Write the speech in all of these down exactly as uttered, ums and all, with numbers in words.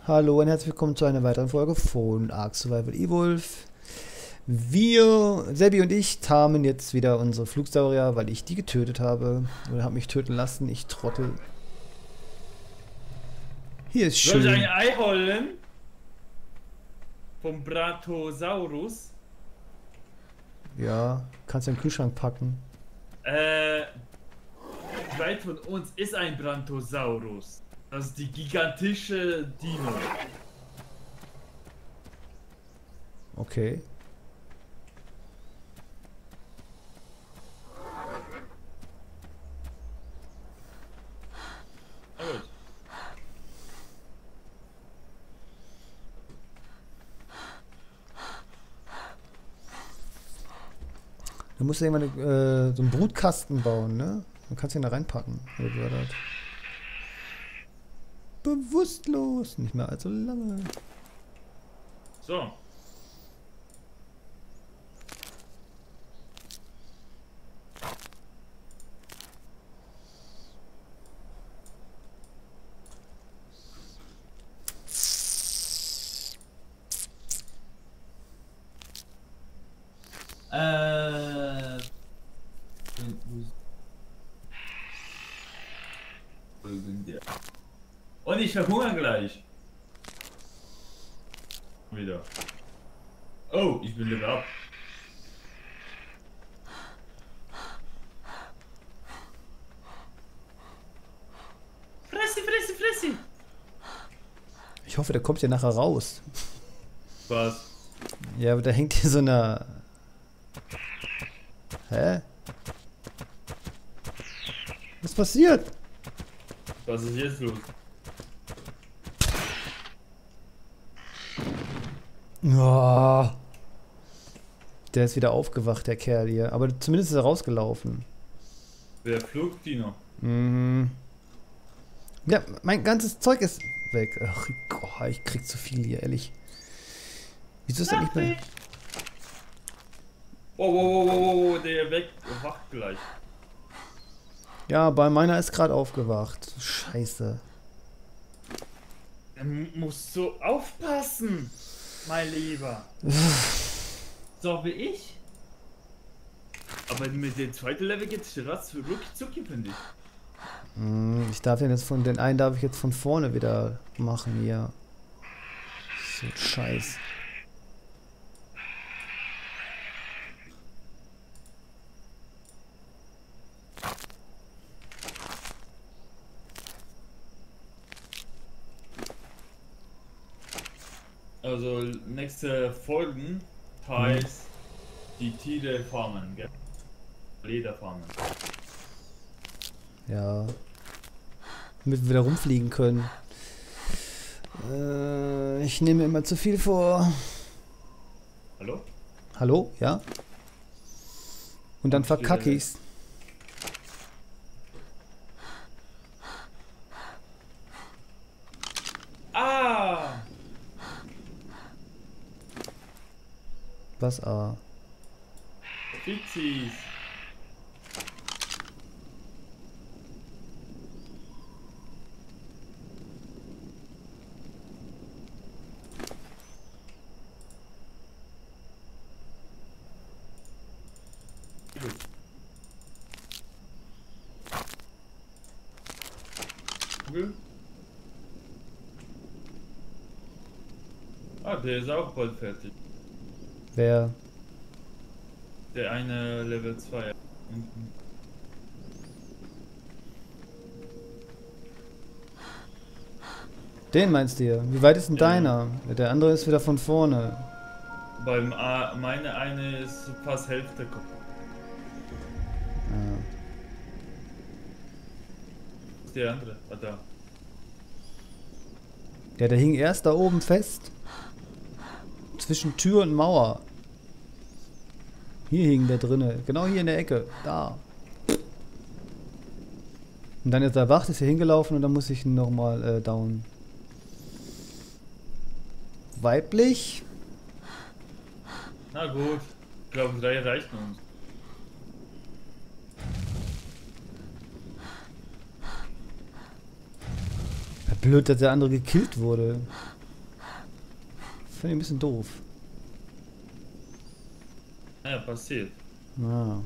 Hallo und herzlich willkommen zu einer weiteren Folge von Ark Survival Evolved. Wir, Sebi und ich, tarmen jetzt wieder unsere Flugsaurier, weil ich die getötet habe. Oder habe mich töten lassen, ich Trottel. Hier ist Soll ich ein schön. Ei holen? Vom Brachiosaurus? Ja, kannst du in den Kühlschrank packen. Äh, weit von uns ist ein Brachiosaurus. Das ist die gigantische Dino. Okay. Na gut. Du musst ja immer äh, so einen Brutkasten bauen, ne? Dann kannst du ihn da reinpacken. Oder wie war das? Bewusstlos. Nicht mehr allzu lange. So. Äh. Und ich verhungere gleich. Wieder. Oh, ich bin Level up. Fressi, fressi, fressi. Ich hoffe, der kommt hier nachher raus. Was? Ja, aber da hängt hier so eine... Hä? Was passiert? Was ist jetzt los? Oh. Der ist wieder aufgewacht, der Kerl hier. Aber zumindest ist er rausgelaufen. Wer flucht die noch? Mhm. Ja, mein ganzes Zeug ist weg. Ach, oh, ich krieg zu viel hier, ehrlich. Wieso ist er nicht mehr... Wow, wow, wow, wow, wow, der weg, wacht gleich. Ja, bei meiner ist gerade aufgewacht. Scheiße. Er muss so aufpassen, mein Lieber. So wie ich. Aber mit dem zweiten Level geht's ratz wirklich zucki, finde ich. Hm, ich darf den jetzt von... Den einen darf ich jetzt von vorne wieder machen hier. So ein Scheiß. Also nächste Folgen heißt die Tiere farmen, gell? Leder farmen. Ja. Damit wir wieder rumfliegen können. Äh, ich nehme immer zu viel vor. Hallo? Hallo? Ja? Und dann verkacke ich's. Ah! Was? Ah. Pixies! Gut. Ah, der ist auch bald fertig. Wer? Der eine Level zwei. Den meinst du hier? Wie weit ist denn Ja. deiner? Der andere ist wieder von vorne. Beim A, meine eine ist fast Hälfte kaputt. Ja. Der andere, ah, da. Ja, der hing erst da oben fest. Zwischen Tür und Mauer. Hier hing der drinne. Genau hier in der Ecke. Da. Und dann ist er wach, ist hier hingelaufen und dann muss ich ihn nochmal äh, down. Weiblich? Na gut, ich glaube drei reichen uns. Blöd, dass der andere gekillt wurde. Finde ich ein bisschen doof. Ja, passiert. Ah.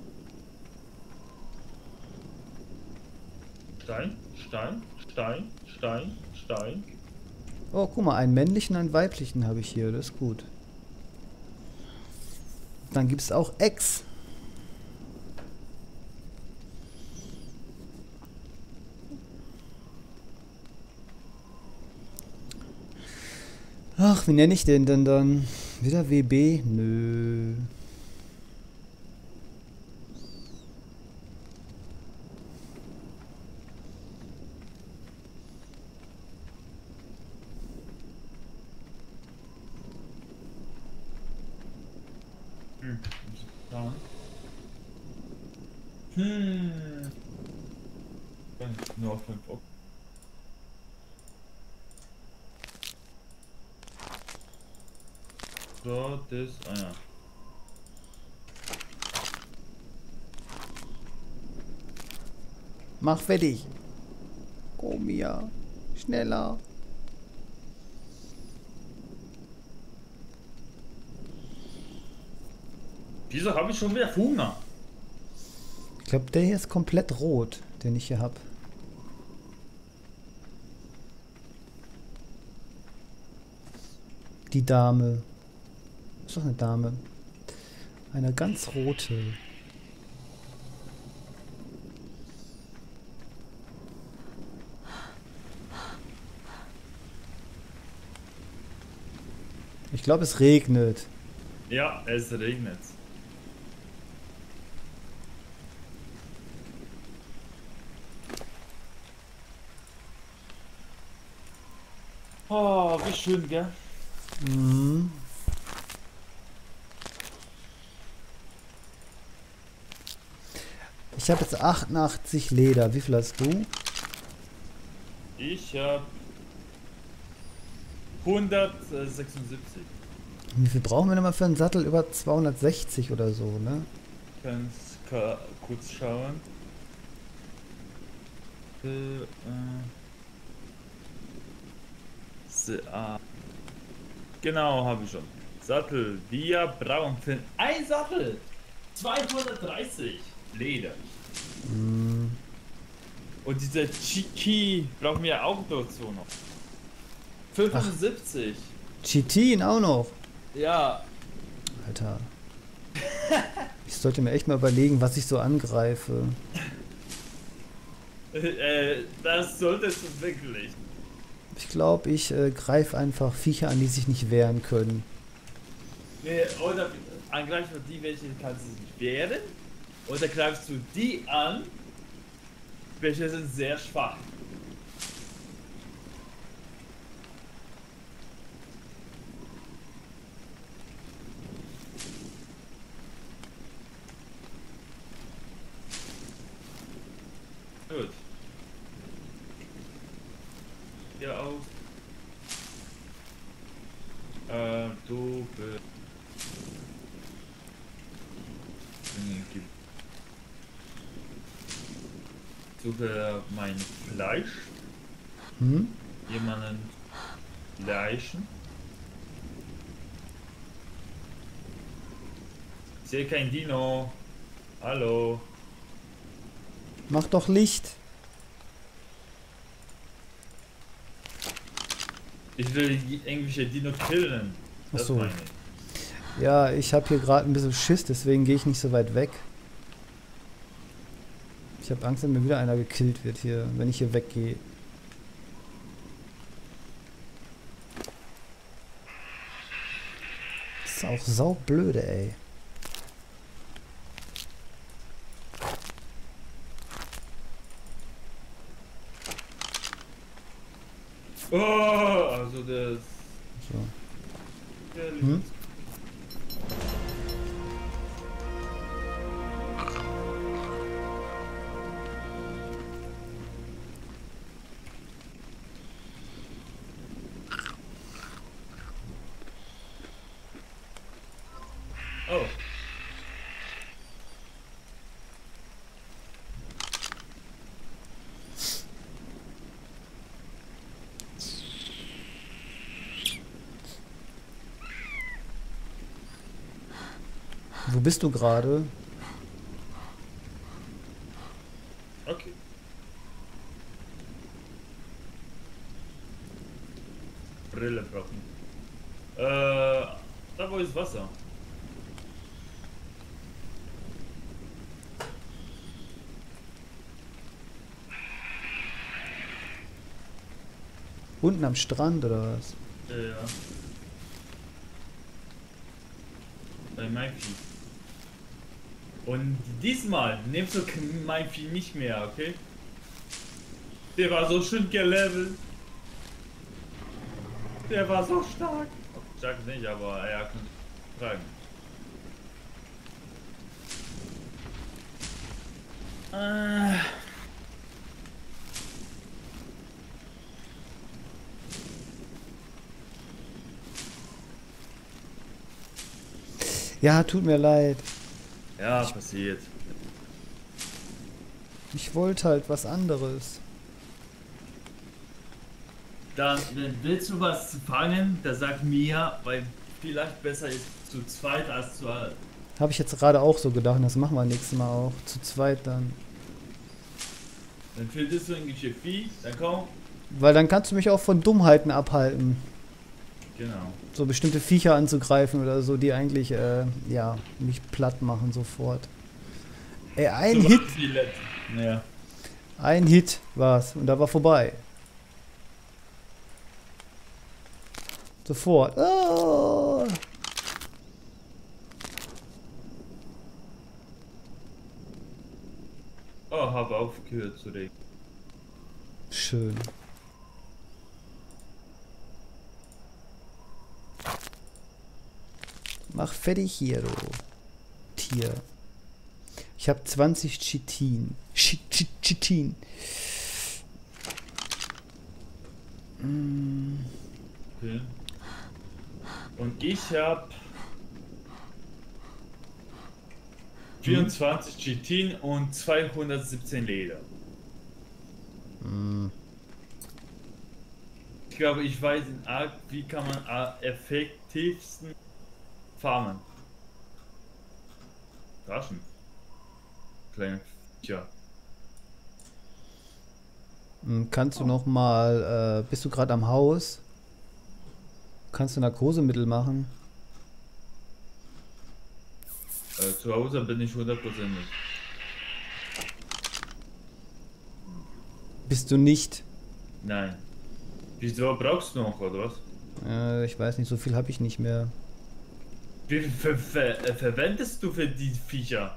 Stein, Stein, Stein, Stein, Stein. Oh, guck mal, einen männlichen, einen weiblichen habe ich hier. Das ist gut. Dann gibt es auch Ex. Ach, wie nenne ich den denn dann? Wieder W B? Nö. Hm. Hm. Nur auf fünf. Okay. So, das, ah ja. Mach fertig. Komm hier. Schneller. Wieso habe ich schon wieder Hunger? Ich glaube, der hier ist komplett rot, den ich hier habe. Die Dame. Ist doch eine Dame. Eine ganz rote. Ich glaube, es regnet. Ja, es regnet. Oh, wie schön, gell? Mhm. Ich habe jetzt achtundachtzig Leder. Wie viel hast du? Ich habe hundertsechsundsiebzig. Wie viel brauchen wir nochmal für einen Sattel? Über zweihundertsechzig oder so, ne? Kannst ka kurz schauen. Äh, äh. Se ah. Genau, habe ich schon. Sattel, wir brauchen für ein Sattel zweihundertdreißig Leder. Mhm. Und dieser Chiki brauchen wir auch dazu noch. fünfundsiebzig. Chitin auch noch. Ja. Alter. Ich sollte mir echt mal überlegen, was ich so angreife. äh, das solltest du wirklich. Ich glaube, ich äh, greife einfach Viecher an, die sich nicht wehren können. Nee, oder angreifst du die, welche kannst du nicht wehren. Oder greifst du die an, welche sind sehr schwach. Gut. Hier aus. Äh, du bist. Suche mein Fleisch. Hm? Jemanden Leichen. Ich sehe kein Dino. Hallo. Mach doch Licht. Ich will irgendwelche Dino killen. Das Ach so. meine ich. Ja, ich habe hier gerade ein bisschen Schiss, deswegen gehe ich nicht so weit weg. Ich habe Angst, dass mir wieder einer gekillt wird hier, wenn ich hier weggehe. Das ist auch saublöde, ey. Oh, also das. So. Der Hm? Oh. Wo bist du gerade? Okay. Brille brauchen. Äh, da wo ist Wasser? Unten am Strand oder was? Ja. Bei meinem Vieh. Und diesmal nimmst du mein Vieh nicht mehr, okay? Der war so schön gelevelt. Der war so stark. Stark nicht, aber er kann tragen. Äh. Ja, tut mir leid. Ja, passiert. Ich wollte halt was anderes. Dann, wenn willst du was fangen, dann sag mir, weil vielleicht besser ist zu zweit als zu alt. Habe ich jetzt gerade auch so gedacht, das machen wir nächstes Mal auch. Zu zweit dann. Dann findest du ein Vieh, dann komm. Weil dann kannst du mich auch von Dummheiten abhalten. Genau. So bestimmte Viecher anzugreifen oder so, die eigentlich, äh, ja, mich platt machen sofort. Ey, ein So Hit, die letzte. Ja. ein Hit war's und da war vorbei. Sofort. Oh. Oh, habe aufgehört zu reden. Schön. Mach fertig hier, du Tier. Ich habe zwanzig Chitin. Chi- Chi- Chitin. Mm. Okay. Und ich habe vierundzwanzig Chitin und zweihundertsiebzehn Leder. Mm. Ich glaube, ich weiß in Ark, wie kann man am effektivsten farmen. Taschen. Kleine Tja. Mm, Kannst du noch mal, äh, bist du gerade am Haus? Kannst du Narkosemittel machen? Äh, zu Hause bin ich hundertprozentig. Bist du nicht? Nein. Wieso brauchst du noch, oder was? Äh, ich weiß nicht, so viel habe ich nicht mehr. Wie viel ver ver äh, verwendest du für die Viecher?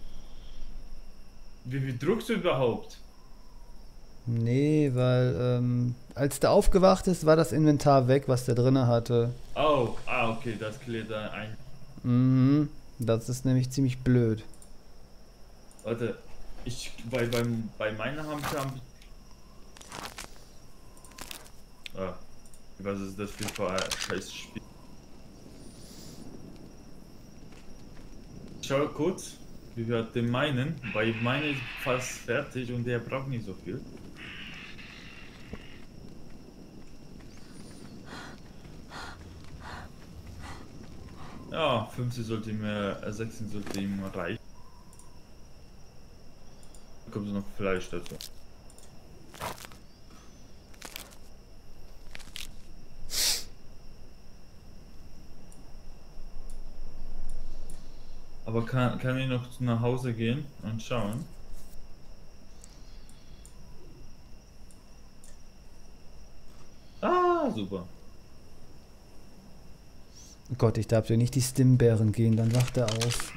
Wie viel druckst du überhaupt? Nee, weil ähm, als der aufgewacht ist, war das Inventar weg, was der drinne hatte. Oh, ah, okay, das klärt da ein. Mhm. Das ist nämlich ziemlich blöd. Warte, ich, bei, beim, bei meiner haben ich haben. Ah, was ist das für ein scheiß Spiel? Schau kurz, wie wir den meinen. Bei meinen ist fast fertig und der braucht nicht so viel. Ja, fünfzehn sollte ihm, äh, sechzehn sollte ihm reichen. Da kommt noch Fleisch dazu. Aber kann, kann ich noch nach Hause gehen und schauen? Ah, super. Oh Gott, ich darf dir nicht die Stimbeeren gehen, dann wacht er auf.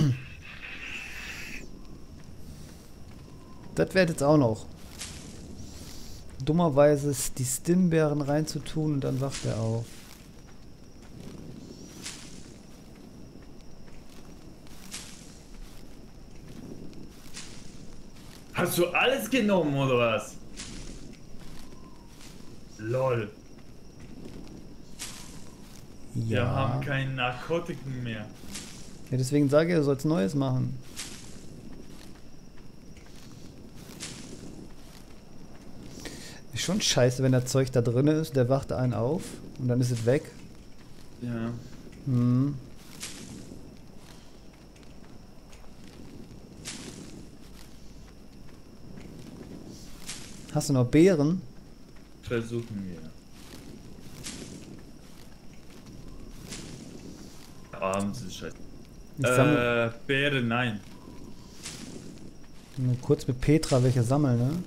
Das wird jetzt auch noch. Dummerweise die Stimbeeren reinzutun und dann wacht er auf. Hast du alles genommen oder was? Lol. Wir Ja. haben keine Narkotiken mehr. Ja, deswegen sage ich, er soll's Neues machen. Ist schon scheiße, wenn das Zeug da drin ist, der wacht einen auf und dann ist es weg. Ja. Hm. Hast du noch Beeren? Versuchen wir. Abends ist scheiße. Ich sammle Äh, Beeren, nein. nur kurz mit Petra welche sammeln, ne?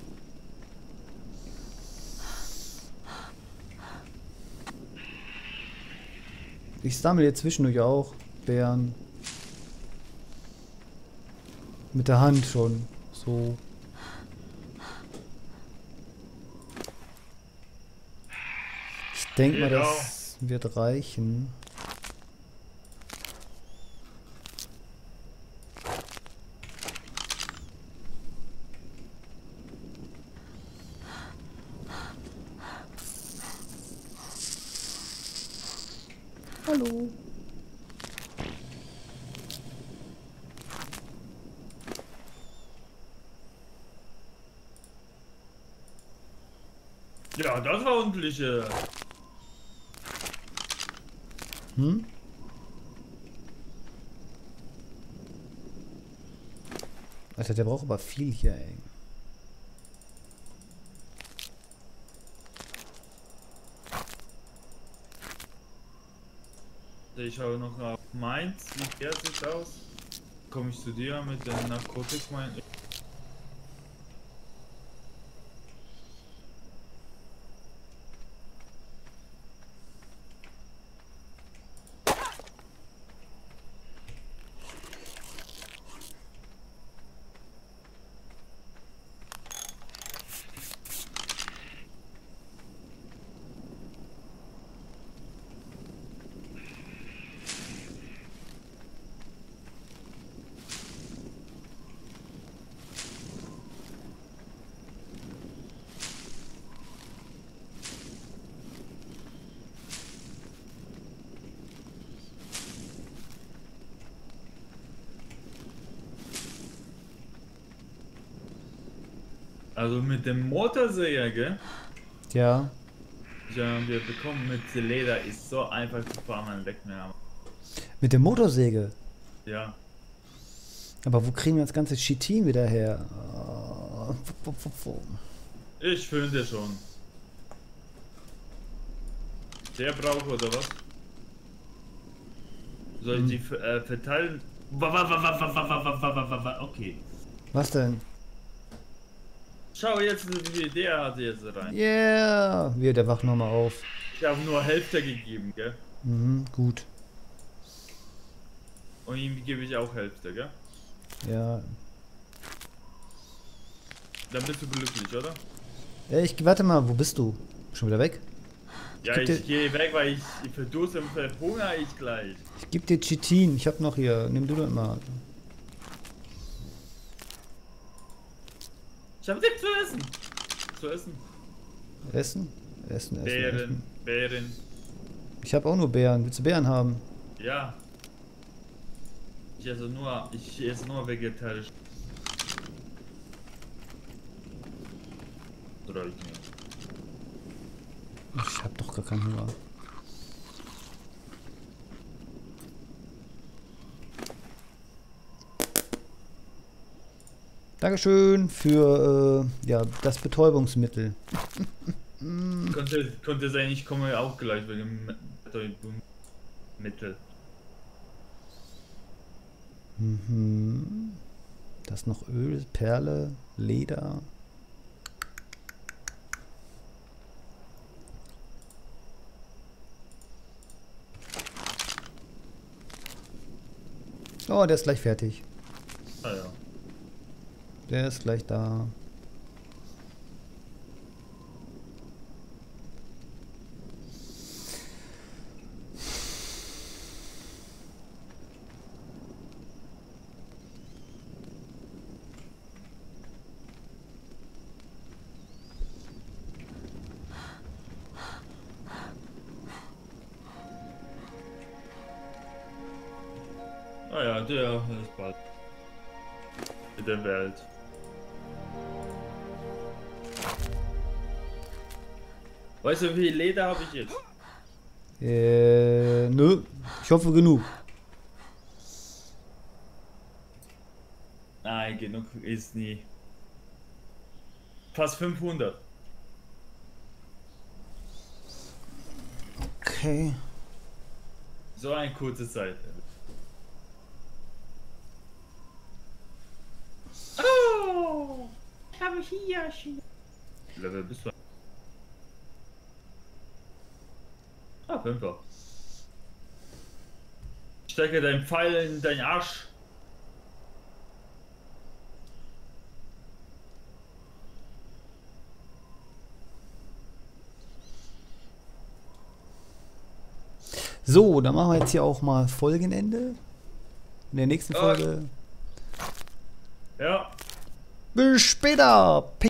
Ich sammle jetzt zwischendurch auch Beeren. Mit der Hand schon. So. Ich denke mal, Genau. das wird reichen. Hallo. Ja, das war ordentliche. Hm? Alter, der braucht aber viel hier, ey. Ich schaue noch nach Mainz. Wie der sieht aus? Komme ich zu dir mit den Narkotik mein. Also mit dem Motorsäger, gell? Ja. Ja, wir bekommen mit Leder ist so einfach zu fahren, man leckt mir am. Mit der Motorsäge. Ja. Aber wo kriegen wir das ganze Chitin wieder her? Oh, wo, wo, wo. Ich finde schon. Der braucht oder was? Soll ich die f- äh, verteilen? Wa- wa- wa- wa- wa- wa- wa- wa- wa- wa- wa- Okay. Was denn? Schau jetzt, wie viel der hatte jetzt rein. Yeah! Wir, der wacht nochmal auf. Ich habe nur Hälfte gegeben, gell? Mhm, gut. Und ihm gebe ich auch Hälfte, gell? Ja. Dann bist du glücklich, oder? Ey, ich, warte mal, wo bist du? Schon wieder weg? Ja, geb ich dir- gehe weg, weil ich, ich verdurste und verhungere ich gleich. Ich geb dir Chitin. Ich hab noch hier. Nimm du das mal. Ich habe nichts zu essen. Zu essen. Essen? Essen, essen. Beeren, essen. Beeren. Ich habe auch nur Beeren. Willst du Beeren haben? Ja. Ich esse nur, ich esse nur vegetarisch. Oder ich nicht. Ich hab doch gar keinen Hunger. Dankeschön für äh, ja, das Betäubungsmittel. Konnte, konnte sein, ich komme auch gleich wegen dem Mittel. Mhm. Das noch Öl, Perle, Leder. Oh, der ist gleich fertig. Ah ja. Der ist gleich da. Ah ja, der ist bald. Mit der Welt. Weißt du, wie viel Leder habe ich jetzt? Äh, nö. Ich hoffe genug. Nein, genug ist nie. fast fünfhundert. Okay. So eine kurze Zeit. Oh, ich habe hier. Level bist du? Ah, Fünfer. Stecke deinen Pfeil in deinen Arsch. So, dann machen wir jetzt hier auch mal Folgenende. In der nächsten Ja. Folge. Ja. Bis später.